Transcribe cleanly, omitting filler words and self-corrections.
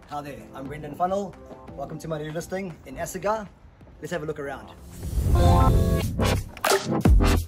Hi there, I'm Brendon Funnell. Welcome to my new listing in Assagay. Let's have a look around.